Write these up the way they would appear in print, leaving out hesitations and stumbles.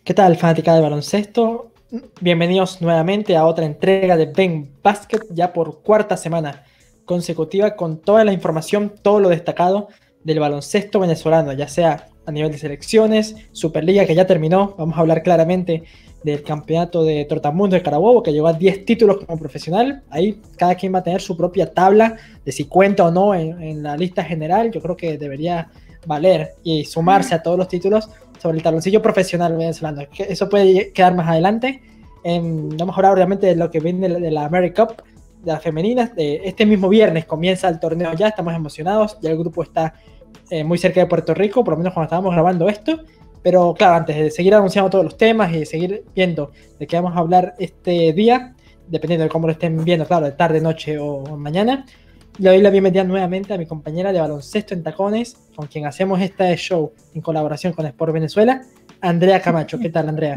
¿Qué tal, fanática del baloncesto? Bienvenidos nuevamente a otra entrega de Ben Basket, ya por cuarta semana consecutiva, con toda la información, todo lo destacado del baloncesto venezolano, ya sea a nivel de selecciones, Superliga que ya terminó. Vamos a hablar claramente del campeonato de Trotamundo de Carabobo, que llegó a 10 títulos como profesional. Ahí cada quien va a tener su propia tabla de si cuenta o no en la lista general. Yo creo que debería valer y sumarse a todos los títulos sobre el tabloncillo profesional venezolano. Eso puede quedar más adelante. Vamos a hablar obviamente de lo que viene de la America Cup, de las femeninas. Este mismo viernes comienza el torneo ya, estamos emocionados, ya el grupo está muy cerca de Puerto Rico, por lo menos cuando estábamos grabando esto. Pero claro, antes de seguir anunciando todos los temas y de seguir viendo de qué vamos a hablar este día, dependiendo de cómo lo estén viendo, claro, de tarde, noche o mañana, le doy la bienvenida nuevamente a mi compañera de baloncesto en tacones, con quien hacemos este show en colaboración con Sport Venezuela, Andrea Camacho. ¿Qué tal, Andrea?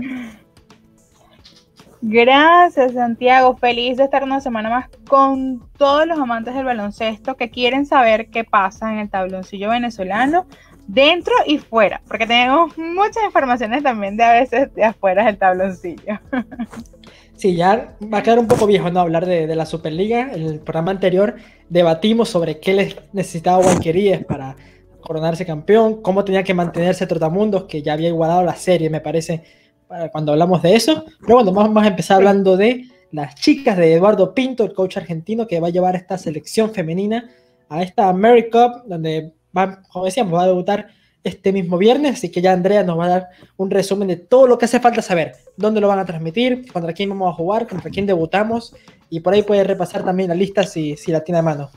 Gracias, Santiago. Feliz de estar una semana más con todos los amantes del baloncesto que quieren saber qué pasa en el tabloncillo venezolano, dentro y fuera, porque tenemos muchas informaciones también de a veces de afuera del tabloncillo. Sí, ya va a quedar un poco viejo, ¿no? Hablar de la Superliga. En el programa anterior debatimos sobre qué les necesitaba Guayqueríes para coronarse campeón, cómo tenía que mantenerse Trotamundos, que ya había igualado la serie, me parece, cuando hablamos de eso. Pero bueno, vamos a empezar hablando de las chicas de Eduardo Pinto, el coach argentino que va a llevar esta selección femenina a esta America Cup, donde va, como decíamos, va a debutar este mismo viernes, así que ya Andrea nos va a dar un resumen de todo lo que hace falta saber, dónde lo van a transmitir, contra quién vamos a jugar, contra quién debutamos, y por ahí puede repasar también la lista si la tiene a mano.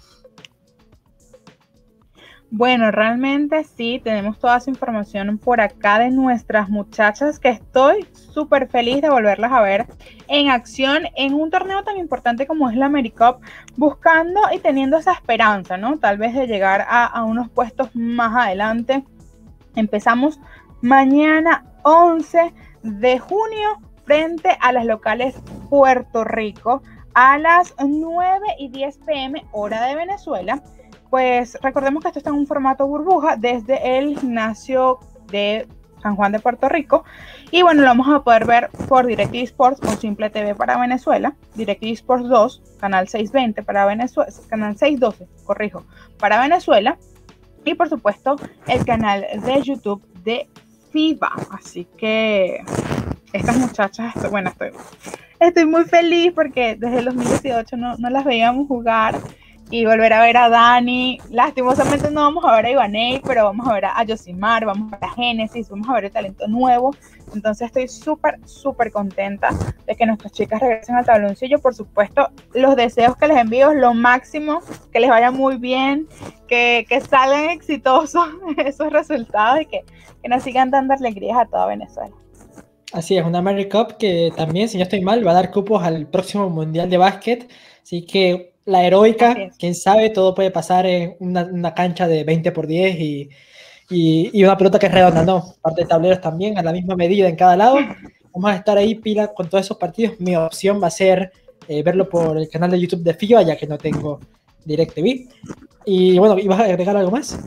Bueno, realmente sí, tenemos toda esa información por acá de nuestras muchachas, que estoy súper feliz de volverlas a ver en acción en un torneo tan importante como es la America Cup, buscando y teniendo esa esperanza, ¿no? Tal vez de llegar a unos puestos más adelante. Empezamos mañana 11 de junio frente a las locales Puerto Rico a las 9:10 p.m. hora de Venezuela. Pues recordemos que esto está en un formato burbuja desde el gimnasio de San Juan de Puerto Rico. Y bueno, lo vamos a poder ver por DirecTV Sports o Simple TV para Venezuela, DirecTV Sports 2, canal 620 para Venezuela, canal 612, corrijo, para Venezuela. Y por supuesto, el canal de YouTube de FIBA. Así que estas muchachas, bueno, estoy muy feliz porque desde el 2018 no las veíamos jugar. Y volver a ver a Dani, lastimosamente no vamos a ver a Ivaney, pero vamos a ver a Yosimar, vamos a ver a Génesis, vamos a ver el talento nuevo. Entonces estoy súper contenta de que nuestras chicas regresen al tabloncillo. Por supuesto, los deseos que les envío es lo máximo, que les vaya muy bien, que salgan exitosos esos resultados y que nos sigan dando alegrías a toda Venezuela. Así es, una America Cup que también, si no estoy mal, va a dar cupos al próximo Mundial de Básquet, así que la heroica, quién sabe, todo puede pasar en una cancha de 20x10 y una pelota que es redonda, ¿no? Parte de tableros también, a la misma medida en cada lado. Vamos a estar ahí pila con todos esos partidos. Mi opción va a ser verlo por el canal de YouTube de FIBA, ya que no tengo DirecTV. Y bueno, ¿ibas a agregar algo más?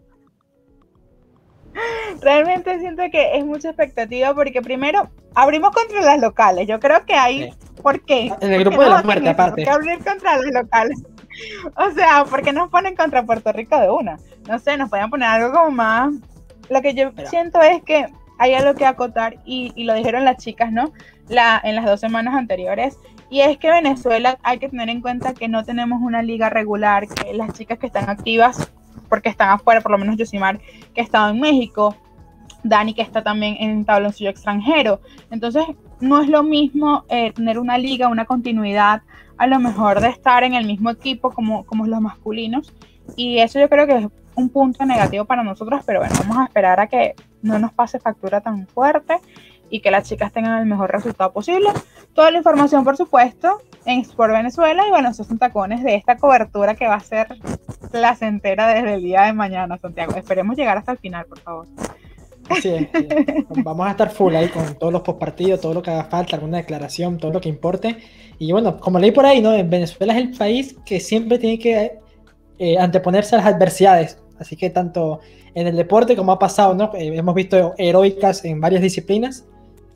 Realmente siento que es mucha expectativa porque primero abrimos contra las locales. Yo creo que hay... Sí. ¿Por qué? En el grupo de la muerte, aparte. ¿Por qué abrir contra las locales? O sea, ¿por qué nos ponen contra Puerto Rico de una? No sé, nos podían poner algo como más... Lo que yo siento es que hay algo que acotar y lo dijeron las chicas, ¿no? En las 2 semanas anteriores. Y es que Venezuela hay que tener en cuenta que no tenemos una liga regular, que las chicas que están activas, porque están afuera, por lo menos Yosimar, que ha estado en México, Dani, que está también en tabloncillo extranjero. Entonces, no es lo mismo tener una liga, una continuidad, a lo mejor de estar en el mismo equipo como los masculinos. Y eso yo creo que es un punto negativo para nosotros, pero bueno, vamos a esperar a que no nos pase factura tan fuerte y que las chicas tengan el mejor resultado posible. Toda la información, por supuesto, en Sport Venezuela y Baloncesto en Tacones de esta cobertura que va a ser placentera desde el día de mañana, Santiago. Esperemos llegar hasta el final, por favor. Así es. Vamos a estar full ahí con todos los postpartidos, todo lo que haga falta, alguna declaración, todo lo que importe. Y bueno, como leí por ahí, ¿no? En Venezuela es el país que siempre tiene que anteponerse a las adversidades. Así que tanto en el deporte como ha pasado, ¿no? Hemos visto heroicas en varias disciplinas.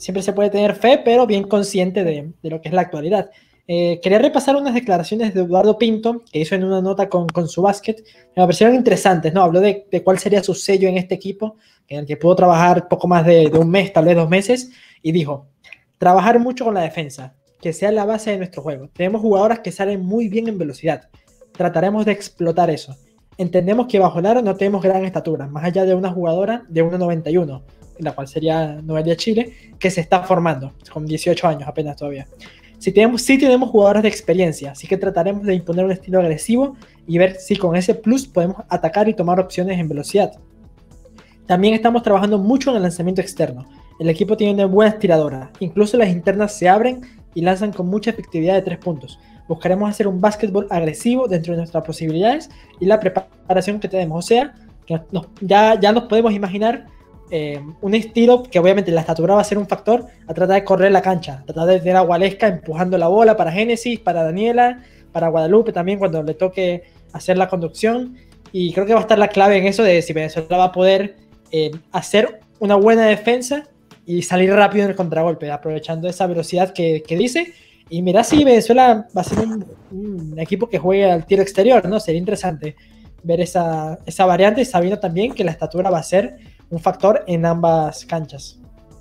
siempre se puede tener fe, pero bien consciente de lo que es la actualidad. Quería repasar unas declaraciones de Eduardo Pinto, que hizo en una nota con su básquet. Me parecieron interesantes, ¿no? Habló de cuál sería su sello en este equipo, en el que pudo trabajar poco más de un mes, tal vez 2 meses, y dijo: trabajar mucho con la defensa, que sea la base de nuestro juego. Tenemos jugadoras que salen muy bien en velocidad. Trataremos de explotar eso. Entendemos que bajo el aro no tenemos gran estatura, más allá de una jugadora de 1,91, la cual sería Noelia Chile, que se está formando, con 18 años apenas todavía. Sí tenemos jugadores de experiencia, así que trataremos de imponer un estilo agresivo y ver si con ese plus podemos atacar y tomar opciones en velocidad. También estamos trabajando mucho en el lanzamiento externo. El equipo tiene una buena tiradora, incluso las internas se abren y lanzan con mucha efectividad de 3 puntos. Buscaremos hacer un básquetbol agresivo dentro de nuestras posibilidades y la preparación que tenemos. O sea, que ya nos podemos imaginar un estilo que obviamente la estatura va a ser un factor, a tratar de correr la cancha, a tratar de tener a Waleska empujando la bola para Génesis, para Daniela, para Guadalupe también cuando le toque hacer la conducción. Y creo que va a estar la clave en eso de si Venezuela va a poder hacer una buena defensa y salir rápido en el contragolpe, aprovechando esa velocidad que dice. Y mira si Venezuela va a ser un equipo que juegue al tiro exterior, ¿no? Sería interesante ver esa variante, sabiendo también que la estatura va a ser un factor en ambas canchas.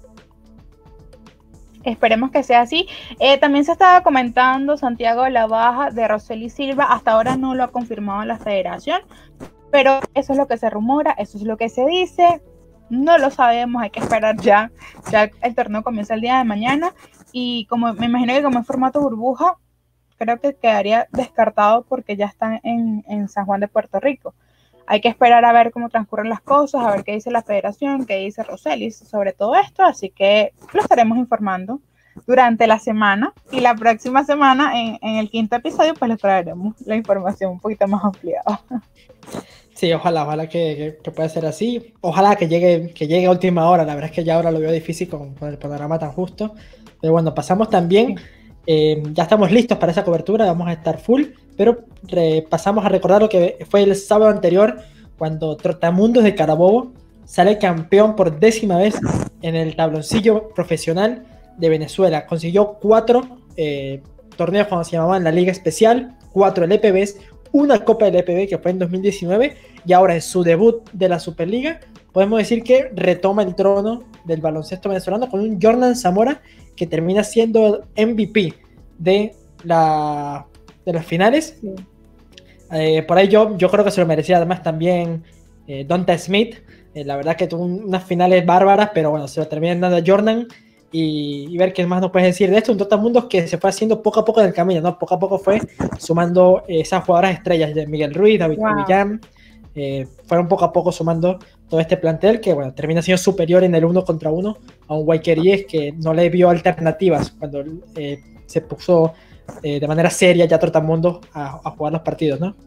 Esperemos que sea así. También se estaba comentando, Santiago, la baja de Roseli Silva. Hasta ahora no lo ha confirmado la federación, pero eso es lo que se rumora, eso es lo que se dice. No lo sabemos, hay que esperar ya. Ya el torneo comienza el día de mañana y como me imagino que como es formato burbuja, creo que quedaría descartado porque ya están en San Juan de Puerto Rico. Hay que esperar a ver cómo transcurren las cosas, a ver qué dice la federación, qué dice Roseli sobre todo esto, así que lo estaremos informando durante la semana y la próxima semana en el 5º episodio pues les traeremos la información un poquito más ampliada. Sí, ojalá que pueda ser así, ojalá que llegue a última hora. La verdad es que ya ahora lo veo difícil con el panorama tan justo, pero bueno, pasamos también. Ya estamos listos para esa cobertura, vamos a estar full, pero pasamos a recordar lo que fue el sábado anterior, cuando Trotamundos de Carabobo sale campeón por 10ª vez en el tabloncillo profesional de Venezuela. Consiguió 4 torneos cuando se llamaban la Liga Especial, 4 LPBs, una Copa del LPB que fue en 2019 y ahora es su debut de la Superliga. Podemos decir que retoma el trono del baloncesto venezolano con un Jordan Zamora que termina siendo el MVP de las finales. Sí. Por ahí yo creo que se lo merecía además también Donta Smith. La verdad que tuvo unas finales bárbaras, pero bueno, se lo terminan dando a Jordan. Y ver qué más nos puedes decir de esto. Un Trotamundos que se fue haciendo poco a poco en el camino, ¿no? Poco a poco fue sumando esas jugadoras estrellas de Miguel Ruiz, David Villán. Fueron poco a poco sumando todo este plantel que bueno, termina siendo superior en el 1 contra 1 a un Guayqueríes que no le vio alternativas cuando se puso de manera seria ya Trotamundos a jugar los partidos, ¿no?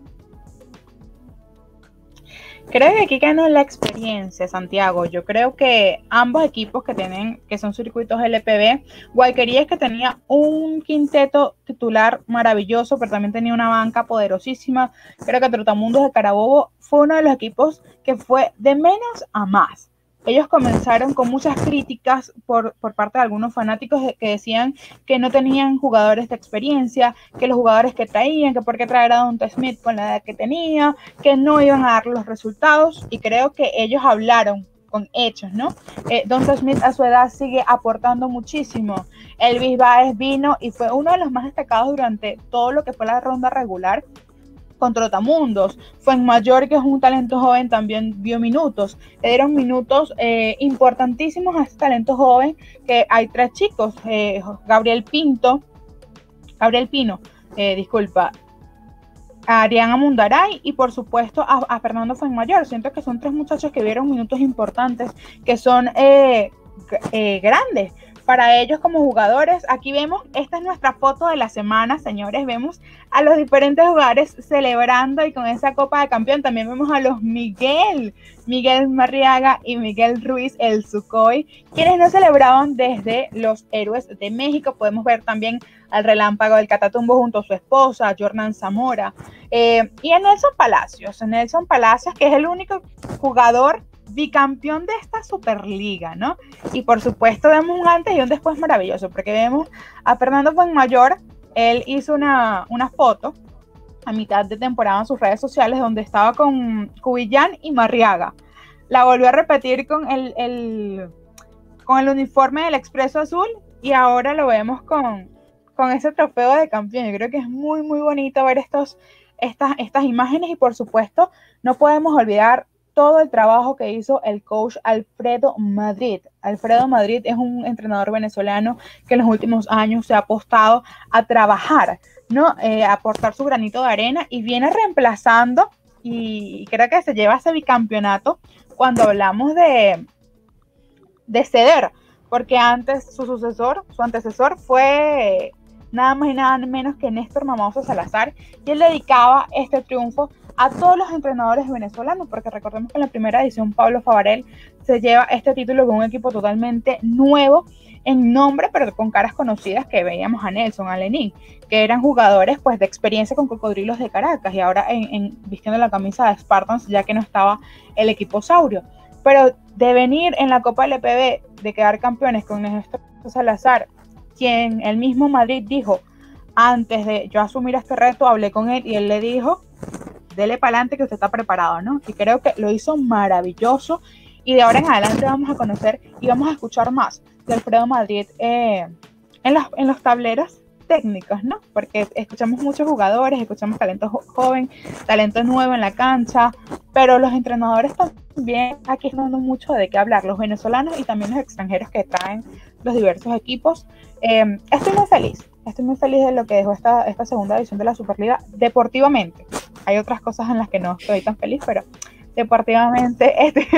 Creo que aquí ganó la experiencia, Santiago. Yo creo que ambos equipos que son circuitos LPB, Guayqueríes que tenía un quinteto titular maravilloso, pero también tenía una banca poderosísima. Creo que Trotamundos de Carabobo fue uno de los equipos que fue de menos a más. Ellos comenzaron con muchas críticas por parte de algunos fanáticos que decían que no tenían jugadores de experiencia, que los jugadores que traían, que por qué traer a Donta Smith con la edad que tenía, que no iban a dar los resultados, y creo que ellos hablaron con hechos, ¿no? Donta Smith a su edad sigue aportando muchísimo. Elvis Báez vino y fue uno de los más destacados durante todo lo que fue la ronda regular con Trotamundos. Fuenmayor, que es un talento joven, también vio minutos. Le dieron minutos importantísimos a este talento joven, que hay 3 chicos, Gabriel Pino, a Ariana Mundaray y por supuesto a Fernando Fuenmayor. Siento que son 3 muchachos que vieron minutos importantes, que son grandes para ellos como jugadores. Aquí vemos, esta es nuestra foto de la semana, señores. Vemos a los diferentes jugadores celebrando y con esa Copa de Campeón. También vemos a los Miguel Marriaga y Miguel Ruiz, el Sucoy, quienes no celebraban desde los Héroes de México. Podemos ver también al Relámpago del Catatumbo junto a su esposa, Jordan Zamora. Y a Nelson Palacios, que es el único jugador bicampeón de esta Superliga, ¿no? Y por supuesto vemos un antes y un después maravilloso, porque vemos a Fernando Fuenmayor. Él hizo una foto a mitad de temporada en sus redes sociales donde estaba con Cubillán y Marriaga. La volvió a repetir con el uniforme del Expreso Azul y ahora lo vemos con ese trofeo de campeón. Yo creo que es muy, muy bonito ver estas imágenes y por supuesto no podemos olvidar todo el trabajo que hizo el coach Alfredo Madrid. Alfredo Madrid es un entrenador venezolano que en los últimos años se ha apostado a trabajar, ¿no? A aportar su granito de arena y viene reemplazando y creo que se lleva ese bicampeonato cuando hablamos de ceder, porque antes su antecesor fue nada más y nada menos que Néstor Mamoso Salazar, y él dedicaba este triunfo a todos los entrenadores venezolanos, porque recordemos que en la primera edición Pablo Favarel se lleva este título con un equipo totalmente nuevo en nombre, pero con caras conocidas, que veíamos a Nelson, a Lenín, que eran jugadores pues de experiencia con Cocodrilos de Caracas, y ahora vistiendo la camisa de Spartans, ya que no estaba el equipo Saurio. Pero de venir en la Copa LPB, de quedar campeones con Néstor Salazar, quien el mismo Madrid dijo, antes de yo asumir este reto, hablé con él y él le dijo, dele para adelante que usted está preparado, ¿no? Y creo que lo hizo maravilloso, y de ahora en adelante vamos a conocer y vamos a escuchar más de Alfredo Madrid en los tableros técnicos, ¿no? Porque escuchamos muchos jugadores, escuchamos talento joven, talento nuevo en la cancha, pero los entrenadores también aquí están dando mucho de qué hablar, los venezolanos y también los extranjeros que traen los diversos equipos. Estoy muy feliz de lo que dejó esta segunda edición de la Superliga deportivamente. Hay otras cosas en las que no estoy tan feliz, pero deportivamente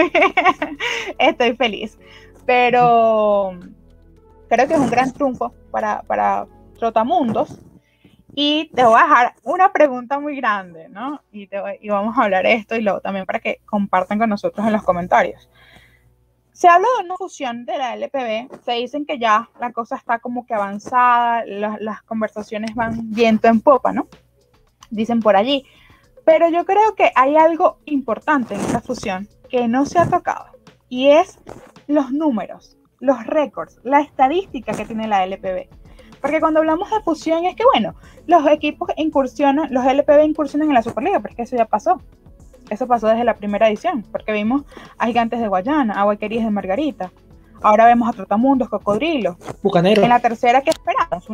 estoy feliz. Pero creo que es un gran triunfo para Trotamundos. Y te voy a dejar una pregunta muy grande, ¿no? Y vamos a hablar de esto y luego también para que compartan con nosotros en los comentarios. Se habla de una fusión de la LPB, se dicen que ya la cosa está como que avanzada, las conversaciones van viento en popa, ¿no? Dicen por allí. Pero yo creo que hay algo importante en esta fusión que no se ha tocado, y es los números, los récords, la estadística que tiene la LPB. Porque cuando hablamos de fusión es que, bueno, los equipos incursionan, los LPB incursionan en la Superliga, pero es que eso ya pasó. Eso pasó desde la primera edición, porque vimos a Gigantes de Guayana, a Guayquerías de Margarita. Ahora vemos a Trotamundos, Cocodrilos. Bucaneros. En la tercera, ¿qué esperamos?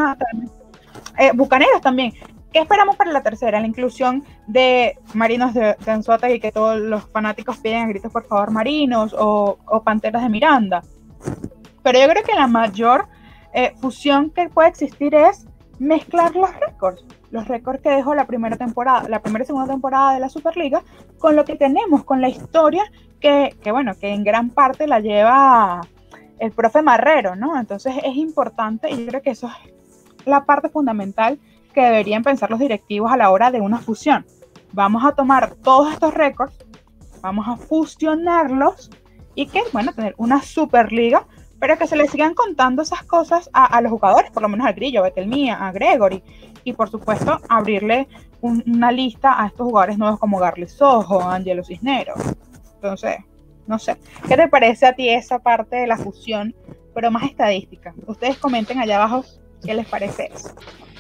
Bucaneros también. ¿Qué esperamos para la tercera? La inclusión de Marinos de Anzoátegui, y que todos los fanáticos piden a gritos por favor Marinos, o Panteras de Miranda. Pero yo creo que la mayor fusión que puede existir es mezclar los récords que dejó la primera y segunda temporada de la Superliga con lo que tenemos, con la historia que en gran parte la lleva el profe Marrero, ¿no? Entonces es importante, y yo creo que eso es la parte fundamental que deberían pensar los directivos a la hora de una fusión. Vamos a tomar todos estos récords, vamos a fusionarlos y tener una Superliga, pero que se le sigan contando esas cosas a los jugadores, por lo menos al Grillo, a Betelmía, a Gregory, y por supuesto abrirle una lista a estos jugadores nuevos como Garly Sojo, Angelo Cisneros. Entonces, no sé, ¿qué te parece a ti esa parte de la fusión, pero más estadística? Ustedes comenten allá abajo qué les parece eso.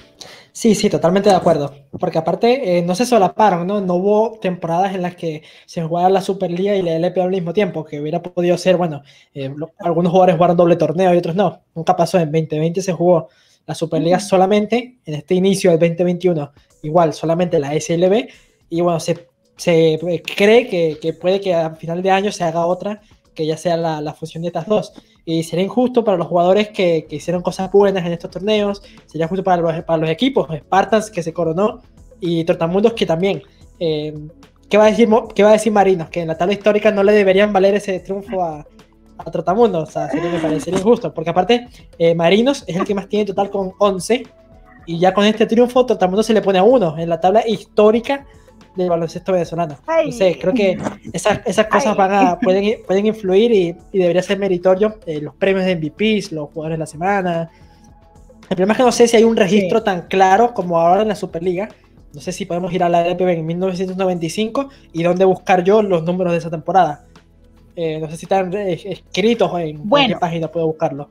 Sí, totalmente de acuerdo, porque aparte no se solaparon, ¿no? No hubo temporadas en las que se jugara la Superliga y la LPA al mismo tiempo, que hubiera podido ser, algunos jugadores jugaron doble torneo y otros no. Nunca pasó. En 2020 se jugó la Superliga solamente, en este inicio del 2021 igual solamente la SLB, y se cree que puede que a final de año se haga otra, que ya sea la fusión de estas dos. Y sería injusto para los jugadores que hicieron cosas buenas en estos torneos, sería justo para los equipos, Spartans, que se coronó, y Trotamundos, que también. ¿Qué va a decir Marinos? Que en la tabla histórica no le deberían valer ese triunfo a Trotamundos. O sea, me parecería injusto, porque aparte Marinos es el que más tiene total con 11, y ya con este triunfo Trotamundos se le pone a 1 en la tabla histórica del baloncesto venezolano. No sé, creo que esas cosas pueden influir, y debería ser meritorio los premios de MVPs, los jugadores de la semana. El problema es que no sé si hay un registro tan claro como ahora en la Superliga. No sé si podemos ir a la LPB en 1995 y dónde buscar yo los números de esa temporada. No sé si están escritos en qué página puedo buscarlo.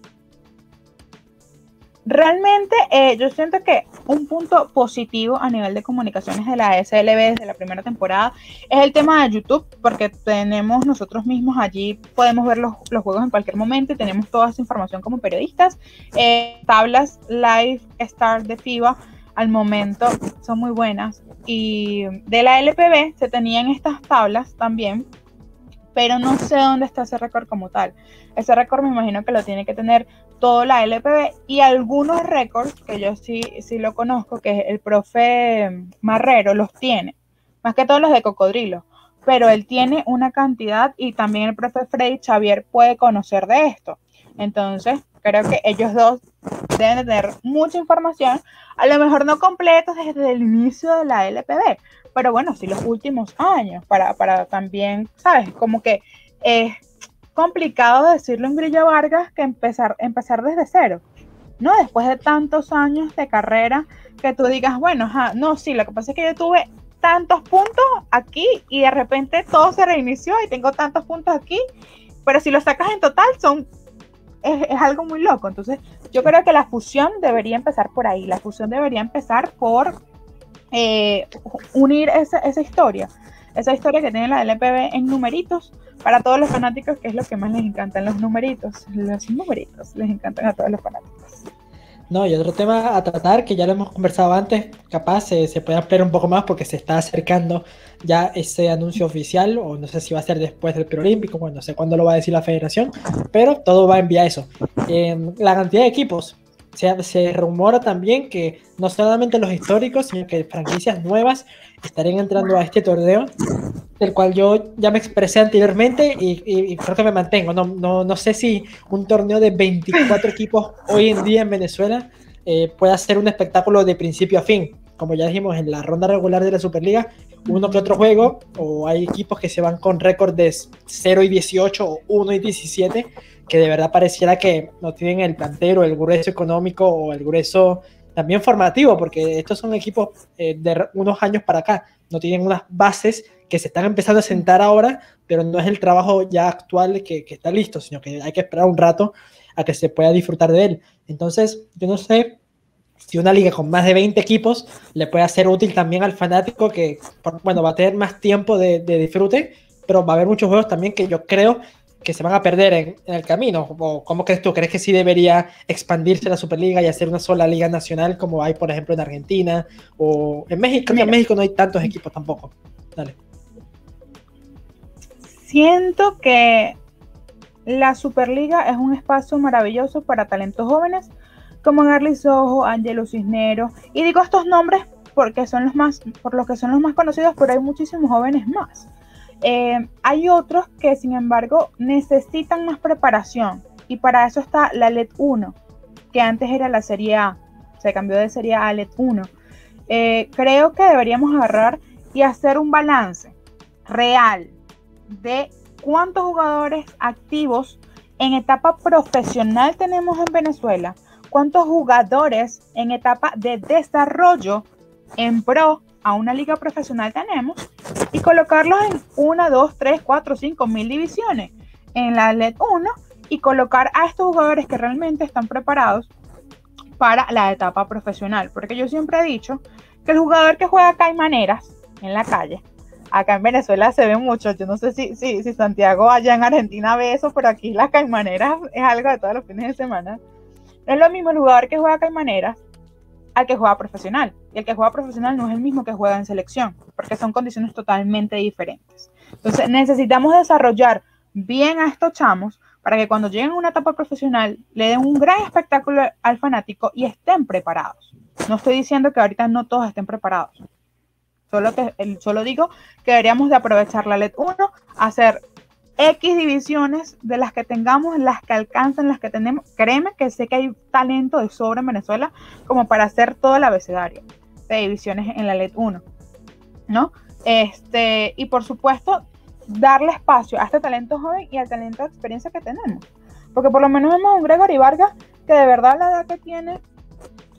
Realmente yo siento que un punto positivo a nivel de comunicaciones de la SLB desde la primera temporada es el tema de YouTube, porque tenemos nosotros mismos allí, podemos ver los juegos en cualquier momento y tenemos toda esa información como periodistas. Tablas Live Start de FIBA al momento son muy buenas, y de la LPB se tenían estas tablas también, pero no sé dónde está ese récord como tal. Ese récord me imagino que lo tiene que tener toda la LPB, y algunos récords que yo sí lo conozco, que el profe Marrero los tiene, más que todos los de cocodrilo, pero él tiene una cantidad, y también el profe Freddy Xavier puede conocer de esto. Entonces creo que ellos dos deben de tener mucha información, a lo mejor no completos desde el inicio de la LPB, pero bueno, sí los últimos años, para también, ¿sabes? Como que es complicado decirlo en Grillo Vargas que empezar desde cero, ¿no? Después de tantos años de carrera, que tú digas, bueno, no, sí, lo que pasa es que yo tuve tantos puntos aquí y de repente todo se reinició y tengo tantos puntos aquí, pero si lo sacas en total es algo muy loco. Entonces yo creo que la fusión debería empezar por ahí, la fusión debería empezar por unir esa historia que tiene la LPB en numeritos, para todos los fanáticos, que es lo que más les encantan, los numeritos les encantan a todos los fanáticos. No, y otro tema a tratar, que ya lo hemos conversado antes, capaz se puede ampliar un poco más porque se está acercando ya ese anuncio oficial, o no sé si va a ser después del preolímpico, bueno, no sé cuándo lo va a decir la federación, pero todo va a enviar eso. La cantidad de equipos, se rumora también que no solamente los históricos, sino que franquicias nuevas estarían entrando a este torneo, del cual yo ya me expresé anteriormente y creo que me mantengo. No sé si un torneo de 24 equipos hoy en día en Venezuela puede ser un espectáculo de principio a fin. Como ya dijimos, en la ronda regular de la Superliga, uno que otro juego, o hay equipos que se van con récord de 0-18 o 1-17, que de verdad pareciera que no tienen el plantel o el grueso económico o el grueso también formativo, porque estos son equipos de unos años para acá, no tienen unas bases que se están empezando a sentar ahora, pero no es el trabajo ya actual que está listo, sino que hay que esperar un rato a que se pueda disfrutar de él. Entonces, yo no sé si una liga con más de 20 equipos le puede ser útil también al fanático, que bueno, va a tener más tiempo de disfrute, pero va a haber muchos juegos también que yo creo que se van a perder en el camino. ¿O cómo crees tú? ¿Crees que sí debería expandirse la Superliga y hacer una sola liga nacional como hay, por ejemplo, en Argentina o en México? En México no hay tantos equipos tampoco. Dale. Siento que la Superliga es un espacio maravilloso para talentos jóvenes como Garly Sojo, Angelo Cisneros, y digo estos nombres porque son los más conocidos, pero hay muchísimos jóvenes más. Hay otros que, sin embargo, necesitan más preparación, y para eso está la LED 1, que antes era la Serie A, se cambió de Serie A a LED 1. Creo que deberíamos agarrar y hacer un balance real de cuántos jugadores activos en etapa profesional tenemos en Venezuela, cuántos jugadores en etapa de desarrollo en pro a una liga profesional tenemos, y colocarlos en 1, 2, 3, 4, 5 mil divisiones en la LED 1 y colocar a estos jugadores que realmente están preparados para la etapa profesional, porque yo siempre he dicho que el jugador que juega caimaneras en la calle, acá en Venezuela se ve mucho, yo no sé si Santiago allá en Argentina ve eso, pero aquí las caimaneras es algo de todos los fines de semana. No es lo mismo el jugador que juega caimaneras al que juega profesional, y el que juega profesional no es el mismo que juega en selección, porque son condiciones totalmente diferentes. Entonces necesitamos desarrollar bien a estos chamos para que cuando lleguen a una etapa profesional le den un gran espectáculo al fanático y estén preparados. No estoy diciendo que ahorita no todos estén preparados, solo digo que deberíamos de aprovechar la LED 1, hacer X divisiones de las que tengamos, las que alcancen, las que tenemos. Créeme que sé que hay talento de sobra en Venezuela como para hacer todo el abecedario de divisiones en la LED 1, ¿no? Y por supuesto, darle espacio a este talento joven y al talento de experiencia que tenemos. Porque por lo menos vemos a un Gregory Vargas que de verdad la edad que tiene,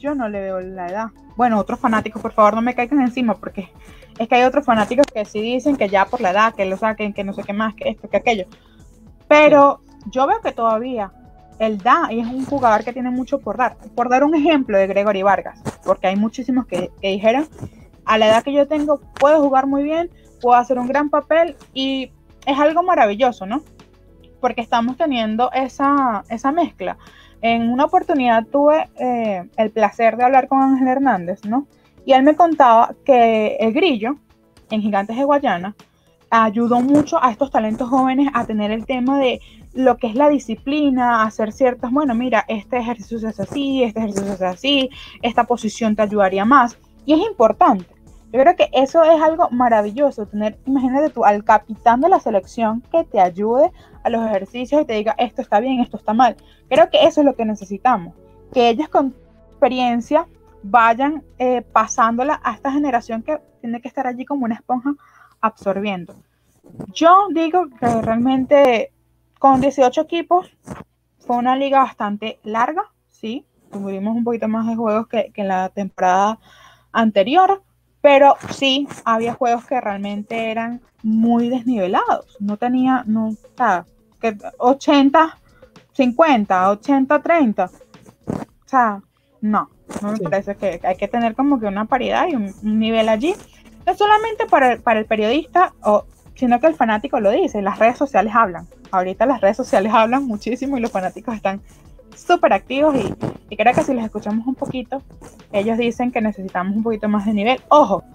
yo no le veo la edad. Bueno, otros fanáticos, por favor, no me caigan encima, porque es que hay otros fanáticos que sí dicen que ya por la edad, que lo saquen, que no sé qué más, que esto, que aquello. Pero yo veo que todavía él da, y es un jugador que tiene mucho por dar. Por dar un ejemplo de Gregory Vargas, porque hay muchísimos que dijeron, a la edad que yo tengo, puedo jugar muy bien, puedo hacer un gran papel, y es algo maravilloso, ¿no? Porque estamos teniendo esa mezcla. En una oportunidad tuve el placer de hablar con Ángel Hernández, ¿no? Y él me contaba que el Grillo, en Gigantes de Guayana, ayudó mucho a estos talentos jóvenes a tener el tema de lo que es la disciplina, hacer ciertas, bueno, mira, este ejercicio se hace así, este ejercicio se hace así, esta posición te ayudaría más. Y es importante. Yo creo que eso es algo maravilloso, tener, imagínate tú, al capitán de la selección que te ayude a los ejercicios y te diga, esto está bien, esto está mal. Creo que eso es lo que necesitamos, que ellos con experiencia vayan pasándola a esta generación que tiene que estar allí como una esponja absorbiendo. Yo digo que realmente con 18 equipos fue una liga bastante larga, sí, tuvimos un poquito más de juegos que en la temporada anterior, pero sí había juegos que realmente eran muy desnivelados, no tenía, no, o sea, que 80, 50, 80, 30, o sea, no me parece que hay que tener como que una paridad y un nivel allí, no solamente para el periodista, sino que el fanático lo dice, las redes sociales hablan, ahorita las redes sociales hablan muchísimo y los fanáticos están súper activos y creo que si les escuchamos un poquito, ellos dicen que necesitamos un poquito más de nivel. Ojo,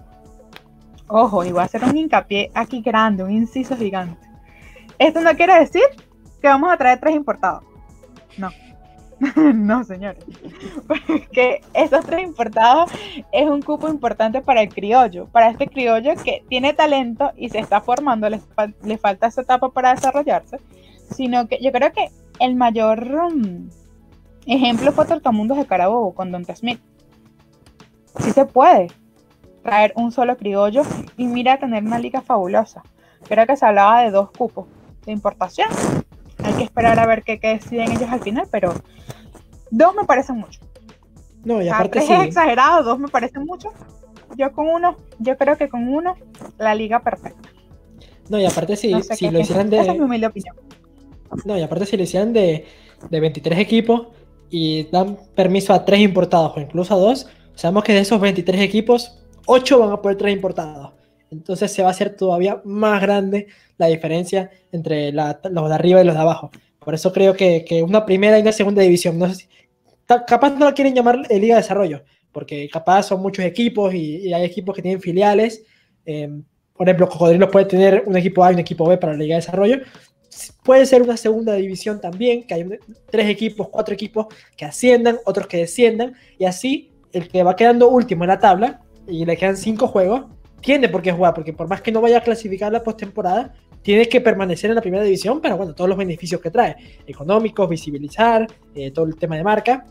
y voy a hacer un hincapié aquí grande, un inciso gigante. Esto no quiere decir que vamos a traer 3 importados. No. No, señores. Porque esos 3 importados es un cupo importante para el criollo. Para este criollo que tiene talento y se está formando, le falta esa etapa para desarrollarse. Sino que yo creo que el mayor ejemplo fue Trotamundos de Carabobo con Donta Smith. Sí se puede traer un solo criollo y mira tener una liga fabulosa. Creo que se hablaba de 2 cupos de importación. Hay que esperar a ver qué deciden ellos al final, pero 2 me parecen mucho. No, y aparte 3 es exagerado, 2 me parecen mucho. Yo creo que con uno, la liga perfecta. No, y aparte si lo hicieran esa es mi humilde opinión. No, y aparte si lo hicieran de 23 equipos y dan permiso a 3 importados o incluso a 2, sabemos que de esos 23 equipos, 8 van a poder traer importados. Entonces se va a hacer todavía más grande la diferencia entre los de arriba y los de abajo. Por eso creo que una primera y una segunda división, no sé si, capaz no la quieren llamar Liga de Desarrollo, porque capaz son muchos equipos y hay equipos que tienen filiales. Por ejemplo, Cocodrilos puede tener un equipo A y un equipo B para la Liga de Desarrollo. Puede ser una segunda división también, que hay 3 equipos, 4 equipos que asciendan, otros que desciendan, y así el que va quedando último en la tabla y le quedan 5 juegos, tiene por qué jugar, porque por más que no vaya a clasificar la postemporada, tiene que permanecer en la primera división, pero bueno, todos los beneficios que trae, económicos, visibilizar, todo el tema de marca,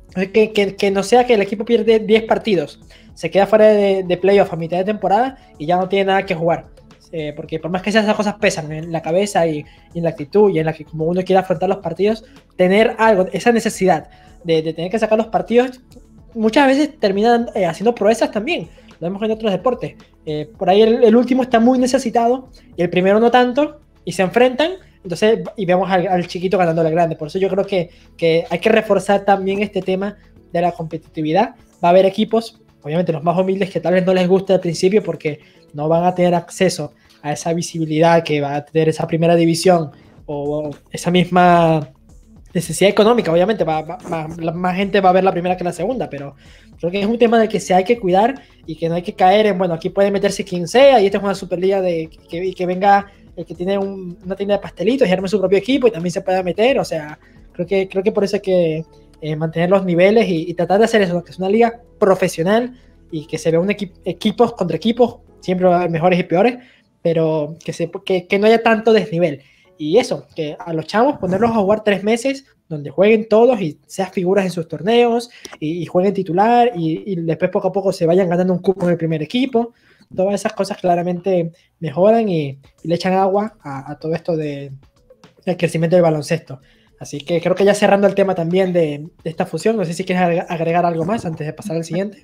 que no sea que el equipo pierde 10 partidos, se queda fuera de playoff a mitad de temporada y ya no tiene nada que jugar, porque por más que esas cosas pesan en la cabeza y en la actitud y en la que como uno quiere afrontar los partidos, tener algo, esa necesidad de tener que sacar los partidos, muchas veces terminan haciendo proezas también. Lo vemos en otros deportes. Por ahí el último está muy necesitado y el primero no tanto, y se enfrentan, entonces, y vemos al chiquito ganando al grande. Por eso yo creo que hay que reforzar también este tema de la competitividad. Va a haber equipos, obviamente los más humildes, que tal vez no les guste al principio porque no van a tener acceso a esa visibilidad que va a tener esa primera división o esa misma necesidad económica. Obviamente más gente va a ver la primera que la segunda, pero creo que es un tema del que se hay que cuidar y que no hay que caer en, bueno, aquí puede meterse quien sea y esta es una superliga que venga el que tiene una tienda de pastelitos y arme su propio equipo y también se pueda meter. O sea, creo que por eso hay que mantener los niveles y tratar de hacer eso, que es una liga profesional y que se vea equipos contra equipos, siempre va a haber mejores y peores, pero que no haya tanto desnivel. Y eso, que a los chavos ponerlos a jugar 3 meses donde jueguen todos y sean figuras en sus torneos y jueguen titular y después poco a poco se vayan ganando un cupo en el primer equipo. Todas esas cosas claramente mejoran y le echan agua a todo esto del crecimiento del baloncesto. Así que creo que ya cerrando el tema también de esta fusión, no sé si quieres agregar algo más antes de pasar al siguiente.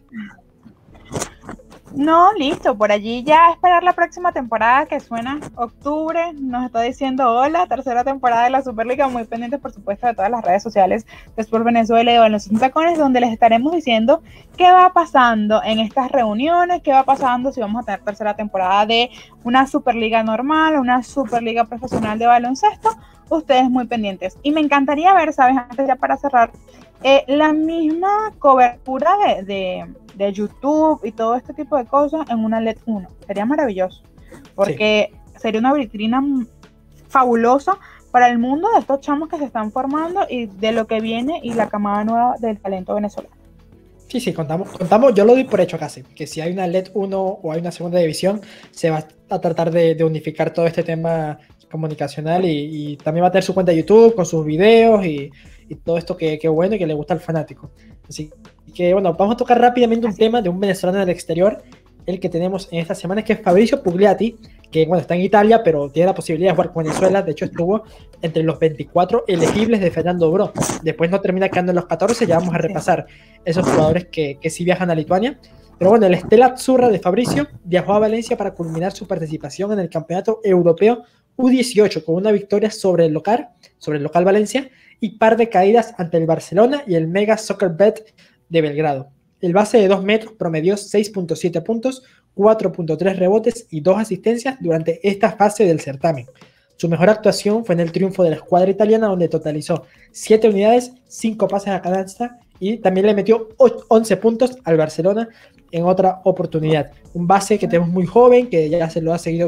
No, listo, por allí ya esperar la próxima temporada que suena octubre, nos está diciendo hola, tercera temporada de la Superliga, muy pendientes por supuesto de todas las redes sociales de Sport Venezuela y de Baloncesto Tacones, donde les estaremos diciendo qué va pasando en estas reuniones, qué va pasando si vamos a tener tercera temporada de una Superliga normal, una Superliga profesional de baloncesto, ustedes muy pendientes. Y me encantaría ver, sabes, antes ya para cerrar, la misma cobertura de YouTube y todo este tipo de cosas en una LED 1. Sería maravilloso, porque sería una vitrina fabulosa para el mundo de estos chamos que se están formando y de lo que viene y la camada nueva del talento venezolano. Sí, contamos, yo lo doy por hecho casi, que si hay una LED 1 o hay una segunda división, se va a tratar de unificar todo este tema comunicacional y también va a tener su cuenta de YouTube con sus videos y todo esto que bueno y que le gusta al fanático. Así que bueno, vamos a tocar rápidamente un tema de un venezolano del exterior, el que tenemos en esta semana, que es Fabrizio Pugliati, que bueno, está en Italia, pero tiene la posibilidad de jugar con Venezuela. De hecho, estuvo entre los 24 elegibles de Fernando Duró. Después no termina quedando en los 14, ya vamos a repasar esos jugadores que sí viajan a Lituania. Pero bueno, el Stella Azzurra de Fabrizio viajó a Valencia para culminar su participación en el Campeonato Europeo U18 con una victoria sobre el local Valencia y par de caídas ante el Barcelona y el Mega Soccer Bet de Belgrado. El base de 2 metros promedió 6.7 puntos, 4.3 rebotes y 2 asistencias durante esta fase del certamen. Su mejor actuación fue en el triunfo de la escuadra italiana, donde totalizó 7 unidades, 5 pases a canasta y también le metió 11 puntos al Barcelona en otra oportunidad. Un base que tenemos muy joven, que ya se lo ha seguido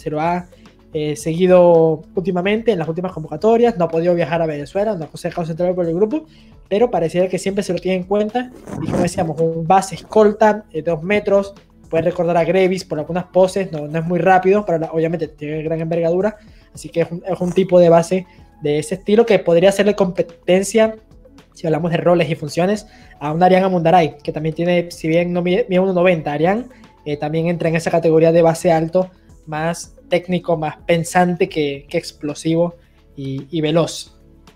seguido últimamente en las últimas convocatorias. No ha podido viajar a Venezuela, no se ha dejado centrar por el grupo, pero pareciera que siempre se lo tiene en cuenta. Y como decíamos, un base escolta de 2 metros, puede recordar a Grevis por algunas poses, no es muy rápido, pero obviamente tiene gran envergadura, así que es un tipo de base de ese estilo que podría hacerle competencia, si hablamos de roles y funciones, a un Arián Amundaray, que también tiene, si bien no mide 1.90, Arián también entra en esa categoría de base alto, más técnico, más pensante que explosivo y veloz.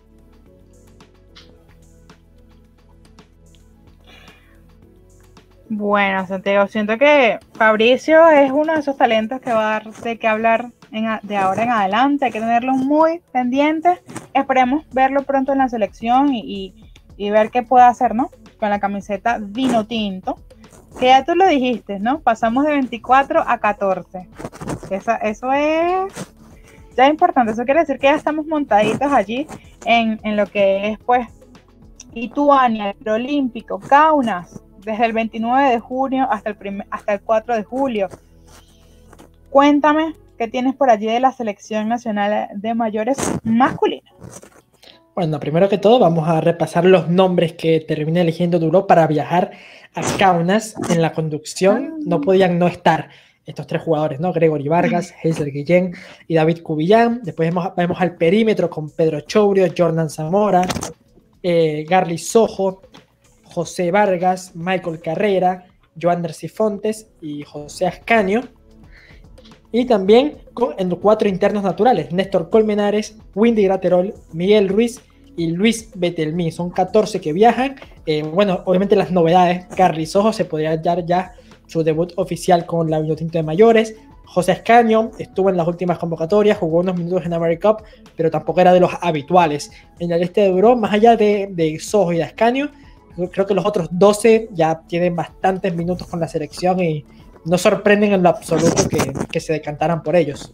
Bueno, Santiago, siento que Fabricio es uno de esos talentos que va a dar de qué hablar de ahora en adelante. Hay que tenerlo muy pendiente. Esperemos verlo pronto en la selección y ver qué puede hacer, ¿no? Con la camiseta vino tinto. Que ya tú lo dijiste, ¿no? Pasamos de 24 a 14. Eso es ya importante. Eso quiere decir que ya estamos montaditos allí en lo que es, pues, Lituania, el Preolímpico, Kaunas, desde el 29 de junio hasta el 4 de julio. Cuéntame qué tienes por allí de la selección nacional de mayores masculina. Bueno, primero que todo vamos a repasar los nombres que termina eligiendo Duró para viajar a Kaunas. En la conducción no podían no estar estos 3 jugadores, ¿no? Gregory Vargas, Heiser Guillén y David Cubillán. Después vemos al perímetro con Pedro Chourio, Jordan Zamora, Garly Sojo, José Vargas, Michael Carrera, Joander Cifontes y José Ascanio. Y también en los 4 internos naturales, Néstor Colmenares, Windy Graterol, Miguel Ruiz y Luis Betelmí. Son 14 que viajan. Bueno, obviamente las novedades, Garly Sojo se podría dar ya su debut oficial con la Vinotinto de mayores. José Ascanio estuvo en las últimas convocatorias, jugó unos minutos en America Cup, pero tampoco era de los habituales. En el este de Duró, más allá de Sojo y de Ascanio, creo que los otros 12 ya tienen bastantes minutos con la selección y no sorprenden en lo absoluto que se decantaran por ellos.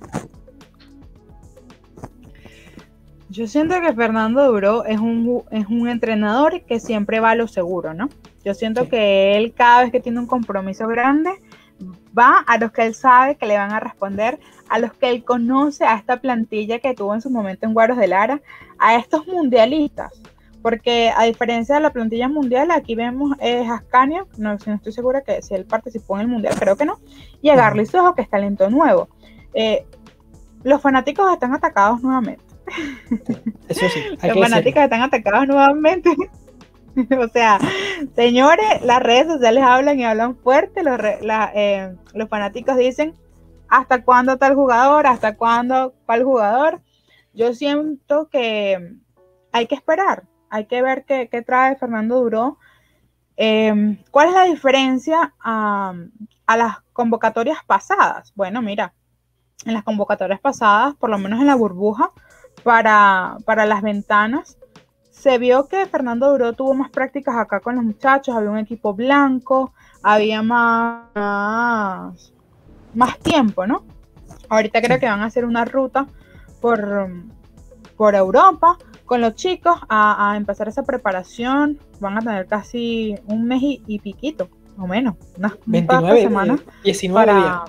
Yo siento que Fernando Duró es un entrenador que siempre va a lo seguro, ¿no? Yo siento que él, cada vez que tiene un compromiso grande, va a los que él sabe que le van a responder, a los que él conoce, a esta plantilla que tuvo en su momento en Guaros de Lara, a estos mundialistas. Porque a diferencia de la plantilla mundial, aquí vemos Ascanio, no estoy segura que si él participó en el mundial, creo que no, y a Garly Sojo, que es talento nuevo. Los fanáticos están atacados nuevamente. Eso sí, los fanáticos están atacados nuevamente. O sea, señores, las redes sociales hablan y hablan fuerte. Los fanáticos dicen, ¿hasta cuándo tal jugador? ¿Hasta cuándo cuál jugador? Yo siento que hay que esperar, hay que ver qué trae Fernando Duró. ¿Cuál es la diferencia a las convocatorias pasadas? Bueno, mira, en las convocatorias pasadas, por lo menos en la burbuja, para las ventanas, se vio que Fernando Duró tuvo más prácticas acá con los muchachos, había un equipo blanco, había más tiempo, ¿no? Ahorita creo que van a hacer una ruta por Europa con los chicos a empezar esa preparación. Van a tener casi un mes y piquito, o menos, unas 29 semanas. 19 días.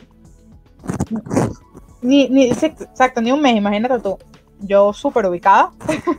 Exacto, ni un mes, imagínate tú. Yo súper ubicada,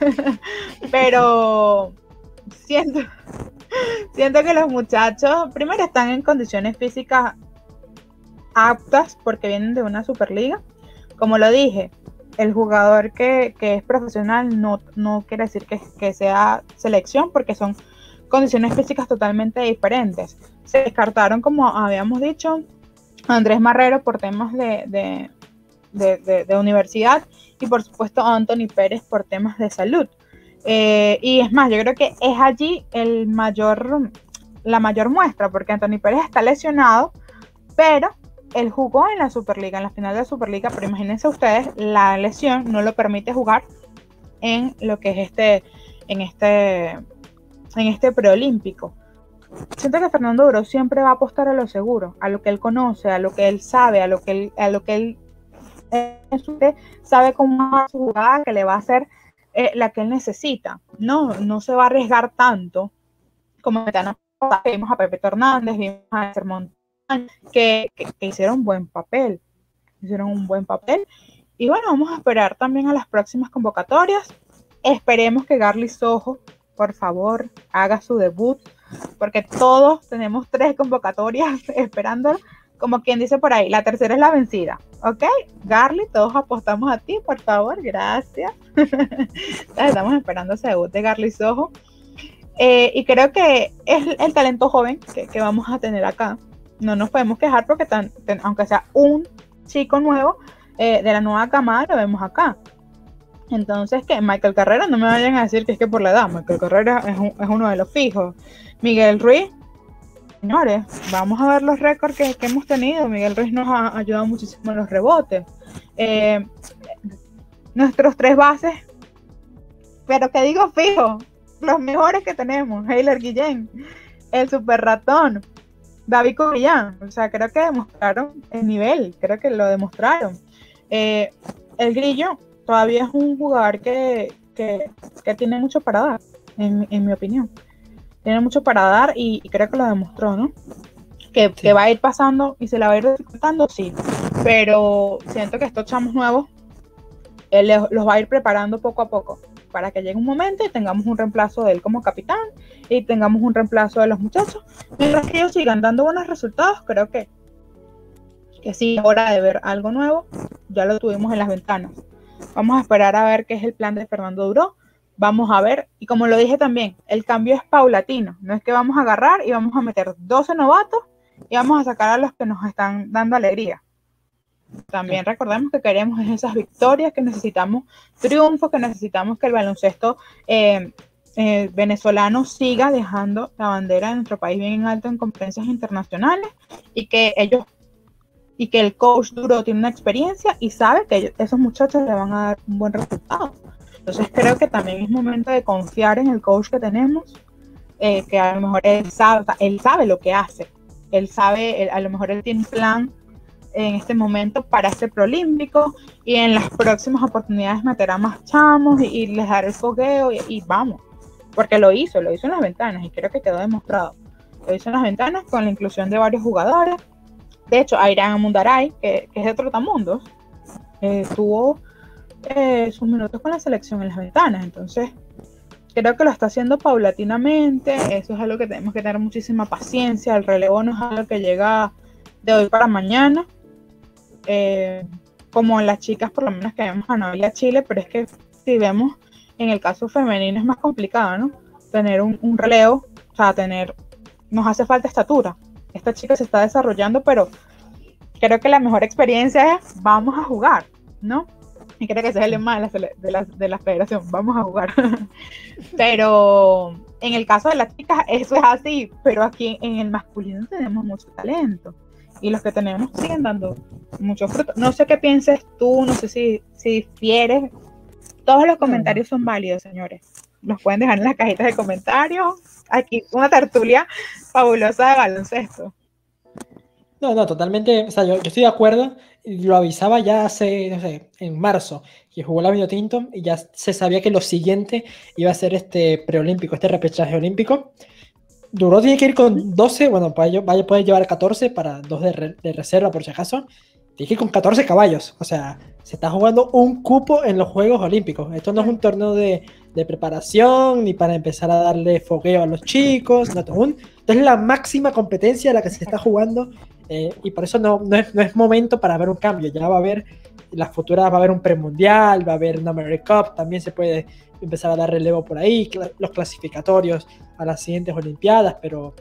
pero siento que los muchachos, primero, están en condiciones físicas aptas porque vienen de una Superliga. Como lo dije, el jugador que es profesional no quiere decir que sea selección, porque son condiciones físicas totalmente diferentes. Se descartaron, como habíamos dicho, Andrés Marrero por temas de universidad, y por supuesto a Anthony Pérez por temas de salud. Y es más, yo creo que es allí la mayor muestra, porque Anthony Pérez está lesionado, pero él jugó en la Superliga, en la final de la Superliga, pero imagínense ustedes, la lesión no lo permite jugar en lo que es en este preolímpico. Siento que Fernando Duró siempre va a apostar a lo seguro, a lo que él conoce, a lo que él sabe, a lo que él sabe cómo va su jugada, que le va a hacer la que él necesita. No se va a arriesgar tanto como vimos a Pepe Hernández, vimos a Sermón, que hicieron un buen papel. Y bueno, vamos a esperar también a las próximas convocatorias. Esperemos que Garly Sojo, por favor, haga su debut, porque todos tenemos 3 convocatorias esperando, como quien dice por ahí, la tercera es la vencida. ¿Ok? Garly, todos apostamos a ti, por favor, gracias. Estamos esperando ese debut de Garly Sojo. Y creo que es el talento joven que vamos a tener acá. No nos podemos quejar porque aunque sea un chico nuevo de la nueva camada, lo vemos acá. Entonces, que Michael Carrera, no me vayan a decir que es que por la edad. Michael Carrera es uno de los fijos. Miguel Ruiz, señores, vamos a ver los récords que hemos tenido. Miguel Ruiz nos ha ayudado muchísimo en los rebotes. Nuestros 3 bases, pero que digo fijo, los mejores que tenemos: Heiler Guillén, el Super Ratón, David Cobillán. O sea, creo que demostraron el nivel, creo que lo demostraron. El Grillo todavía es un jugador que tiene mucho para dar, en mi opinión. Tiene mucho para dar y creo que lo demostró, ¿no? Que va a ir pasando y se la va a ir dificultando, sí. Pero siento que estos chamos nuevos, él los va a ir preparando poco a poco, para que llegue un momento y tengamos un reemplazo de él como capitán y tengamos un reemplazo de los muchachos. Mientras que ellos sigan dando buenos resultados, creo que sí es hora de ver algo nuevo. Ya lo tuvimos en las ventanas. Vamos a esperar a ver qué es el plan de Fernando Duró. Vamos a ver, y como lo dije también, el cambio es paulatino. No es que vamos a agarrar y vamos a meter 12 novatos y vamos a sacar a los que nos están dando alegría. También recordemos que queremos esas victorias, que necesitamos triunfos, que necesitamos que el baloncesto venezolano siga dejando la bandera de nuestro país bien alto en competencias internacionales, y que el coach Duró tiene una experiencia y sabe que esos muchachos le van a dar un buen resultado. Entonces creo que también es momento de confiar en el coach que tenemos, que a lo mejor él sabe lo que hace, a lo mejor él tiene un plan en este momento para este preolímpico, y en las próximas oportunidades meterá más chamos y les dará el fogueo y vamos, porque lo hizo en las ventanas y creo que quedó demostrado. Lo hizo en las ventanas con la inclusión de varios jugadores. De hecho, Airán Amundaray, que es de Trotamundos, tuvo sus minutos con la selección en las ventanas. Entonces, creo que lo está haciendo paulatinamente. Eso es algo que tenemos que tener muchísima paciencia. El relevo no es algo que llega de hoy para mañana, como en las chicas, por lo menos que vemos a Noelia Chile, pero es que si vemos en el caso femenino es más complicado, ¿no? Tener un relevo, o sea, nos hace falta estatura. Esta chica se está desarrollando, pero creo que la mejor experiencia es vamos a jugar, ¿no? y creo que ese es el lema de la federación, vamos a jugar. Pero en el caso de las chicas eso es así, pero aquí en el masculino tenemos mucho talento y los que tenemos siguen dando mucho fruto. No sé qué pienses tú, no sé si difieres. Todos los comentarios son válidos, señores. Los pueden dejar en las cajitas de comentarios. Aquí una tertulia fabulosa de baloncesto. No, totalmente, o sea, yo estoy de acuerdo, lo avisaba ya hace, no sé, en marzo, que jugó la Vinotinto y ya se sabía que lo siguiente iba a ser este preolímpico, este repechaje olímpico. Duró tiene que ir con 12, bueno, puede llevar 14 para 2 de reserva por si acaso. Tiene que ir con 14 caballos, o sea, se está jugando un cupo en los Juegos Olímpicos. Esto no es un torneo de preparación ni para empezar a darle fogueo a los chicos, no, esto es la máxima competencia a la que se está jugando. Y por eso no es momento para ver un cambio. Ya va a haber, las futuras va a haber un premundial, va a haber una AmeriCup, Cup, también se puede empezar a dar relevo por ahí, los clasificatorios a las siguientes Olimpiadas, pero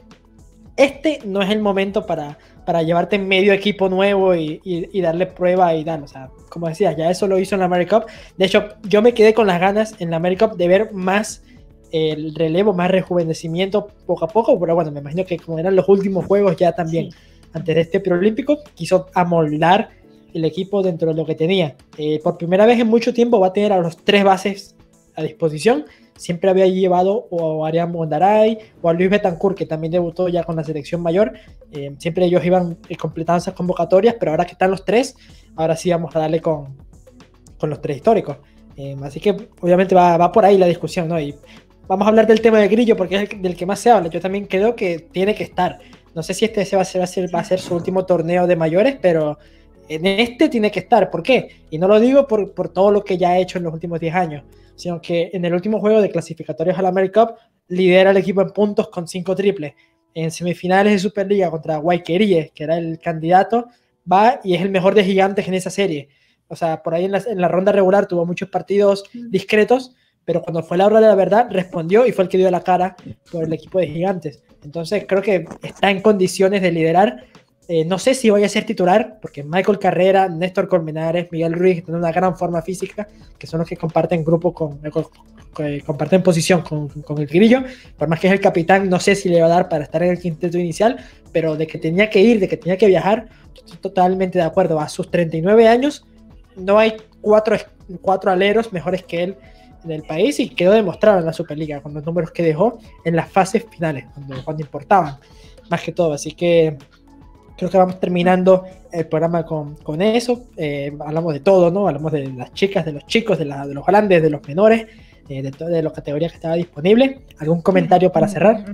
este no es el momento para llevarte medio equipo nuevo y darle prueba y dar, o sea, como decías, ya eso lo hizo en la AmeriCup. De hecho, yo me quedé con las ganas en la AmeriCup de ver más el relevo, más rejuvenecimiento poco a poco, pero bueno, me imagino que como eran los últimos juegos ya también. Sí. Antes de este preolímpico, quiso amoldar el equipo dentro de lo que tenía. Por primera vez en mucho tiempo va a tener a los 3 bases a disposición. Siempre había llevado o a Arián Bondaray o a Luis Betancourt, que también debutó ya con la selección mayor. Siempre ellos iban completando esas convocatorias, pero ahora que están los 3, ahora sí vamos a darle con los 3 históricos. Así que obviamente va por ahí la discusión, ¿no? Y vamos a hablar del tema de Grillo porque es del que más se habla. Yo también creo que tiene que estar. No sé si este va a ser su último torneo de mayores, pero en este tiene que estar. ¿Por qué? Y no lo digo por todo lo que ya ha hecho en los últimos 10 años, sino que en el último juego de clasificatorios a la AmeriCup lidera el equipo en puntos con 5 triples. En semifinales de Superliga contra Guayqueríes, que era el candidato, va y es el mejor de Gigantes en esa serie. O sea, por ahí en la ronda regular tuvo muchos partidos discretos, pero cuando fue la hora de la verdad respondió y fue el que dio la cara por el equipo de Gigantes. Entonces creo que está en condiciones de liderar. No sé si voy a ser titular, porque Michael Carrera, Néstor Colmenares, Miguel Ruiz, que tienen una gran forma física, que son los que comparten grupo comparten posición con el Grillo. Por más que es el capitán, no sé si le va a dar para estar en el quinteto inicial, pero de que tenía que ir, de que tenía que viajar, estoy totalmente de acuerdo. A sus 39 años, no hay cuatro aleros mejores que él en el país, y quedó demostrado en la Superliga con los números que dejó en las fases finales, cuando importaban, más que todo. Así que creo que vamos terminando el programa con eso. Hablamos de todo, ¿no? Hablamos de las chicas, de los chicos, de los grandes, de los menores, de las categorías que estaba disponible. ¿Algún comentario para cerrar?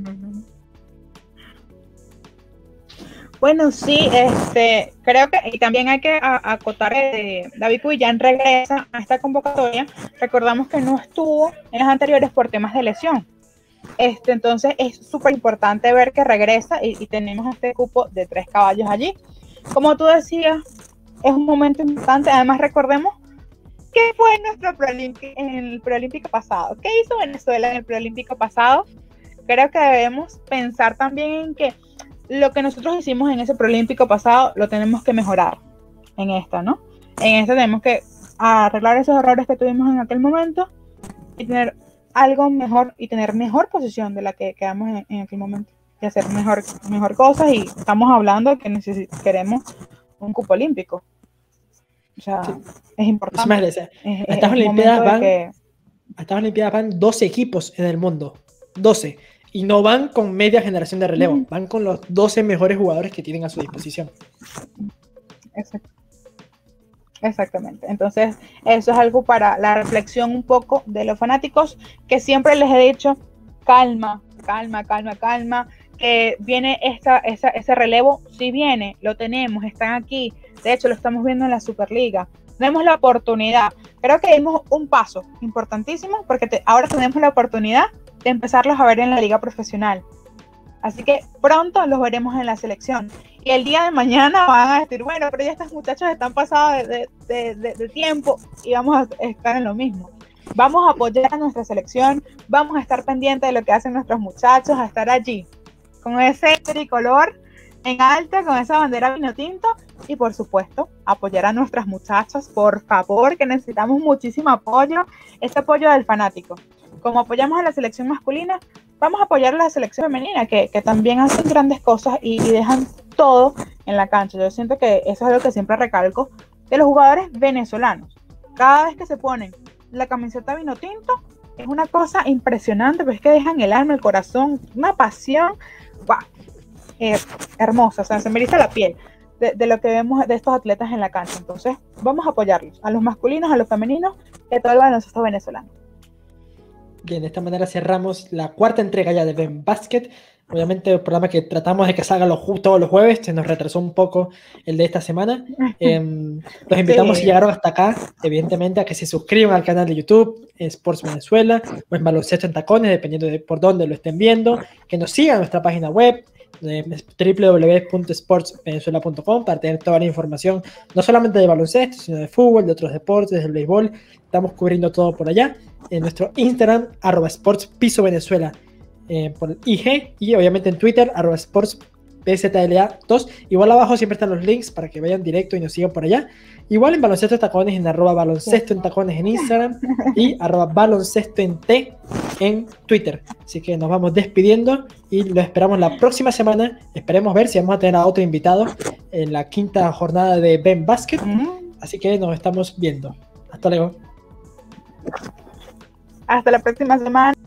Bueno, sí, creo que y también hay que acotar que David Cubillán regresa a esta convocatoria. Recordamos que no estuvo en las anteriores por temas de lesión. Entonces es súper importante ver que regresa y tenemos este cupo de 3 caballos allí. Como tú decías, es un momento importante. Además, recordemos qué fue en el preolímpico pasado. ¿Qué hizo Venezuela en el preolímpico pasado? Creo que debemos pensar también en que lo que nosotros hicimos en ese preolímpico pasado lo tenemos que mejorar en esta, ¿no? En esta tenemos que arreglar esos errores que tuvimos en aquel momento y tener algo mejor y tener mejor posición de la que quedamos en aquel momento y hacer mejor cosas. Y estamos hablando de que queremos un cupo olímpico. O sea, sí, es importante. A estas Olimpiadas van 12 equipos en el mundo, 12. Y no van con media generación de relevo, van con los 12 mejores jugadores que tienen a su disposición. Exactamente. Entonces, eso es algo para la reflexión un poco de los fanáticos, que siempre les he dicho, calma, que viene ese relevo, si viene, lo tenemos, están aquí. De hecho, lo estamos viendo en la Superliga. Tenemos la oportunidad. Creo que dimos un paso importantísimo, porque ahora tenemos la oportunidad de empezarlos a ver en la liga profesional. Así que pronto los veremos en la selección. Y el día de mañana van a decir, bueno, pero ya estos muchachos están pasados de tiempo y vamos a estar en lo mismo. Vamos a apoyar a nuestra selección, vamos a estar pendientes de lo que hacen nuestros muchachos, a estar allí, con ese tricolor en alta, con esa bandera vinotinto, y por supuesto apoyar a nuestras muchachas, por favor, que necesitamos muchísimo apoyo, ese apoyo del fanático. Como apoyamos a la selección masculina, vamos a apoyar a la selección femenina, que también hacen grandes cosas y dejan todo en la cancha. Yo siento que eso es algo que siempre recalco de los jugadores venezolanos. Cada vez que se ponen la camiseta vino tinto, es una cosa impresionante, pero es que dejan el alma, el corazón, una pasión, wow, hermosa, o sea, se me eriza la piel de lo que vemos de estos atletas en la cancha. Entonces, vamos a apoyarlos, a los masculinos, a los femeninos, y todo el baloncesto venezolano. Bien, de esta manera cerramos la cuarta entrega ya de Ben Basket. Obviamente el programa que tratamos de que salga todos los jueves, se nos retrasó un poco el de esta semana. Los invitamos, Sí. Si llegaron hasta acá, evidentemente a que se suscriban al canal de YouTube, Sports Venezuela, o en Baloncesto en Tacones, dependiendo de por dónde lo estén viendo, que nos sigan en nuestra página web, www.sportsvenezuela.com, para tener toda la información, no solamente de baloncesto, sino de fútbol, de otros deportes, del béisbol. Estamos cubriendo todo por allá. En nuestro Instagram, @sportspisovenezuela, por el IG, y obviamente en Twitter, @sportspzla2. Igual abajo siempre están los links para que vayan directo y nos sigan por allá. Igual en Baloncesto en Tacones, en @baloncesto en Tacones en Instagram, y @baloncesto en T en Twitter. Así que nos vamos despidiendo y lo esperamos la próxima semana. Esperemos ver si vamos a tener a otro invitado en la quinta jornada de Ben Basket. Así que nos estamos viendo. Hasta luego. Hasta la próxima semana.